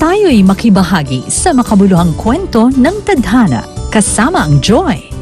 Tayo'y makibahagi sa makabuluhang kwento ng tadhana kasama ang Joy